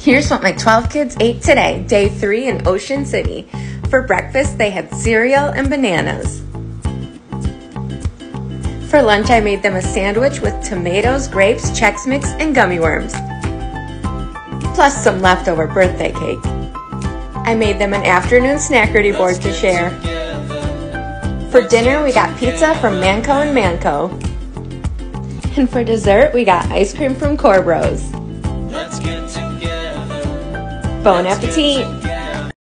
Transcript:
Here's what my 12 kids ate today, day 3 in Ocean City. For breakfast, they had cereal and bananas. For lunch, I made them a sandwich with tomatoes, grapes, Chex Mix, and gummy worms, plus some leftover birthday cake. I made them an afternoon snackerty board to share. For dinner, we got pizza from Manco and Manco. And for dessert, we got ice cream from Corbros. Bon appetit!